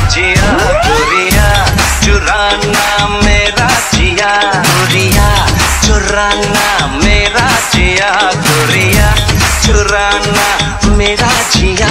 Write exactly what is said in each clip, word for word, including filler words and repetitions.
जिया गोरिया चुराना मेरा जिया गोरिया चुराना मेरा जिया गोरिया चुराना मेरा जिया।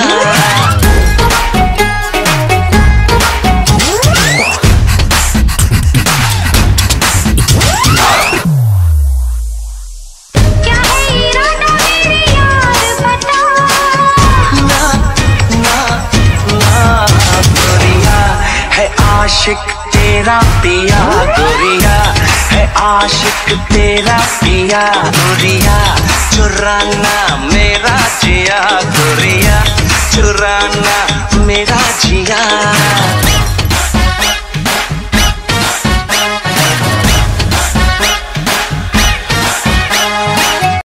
आशिक तेरा पिया गोरिया है आशिक तेरा पिया गोरिया चुराना मेरा जिया गोरिया चुराना मेरा जिया।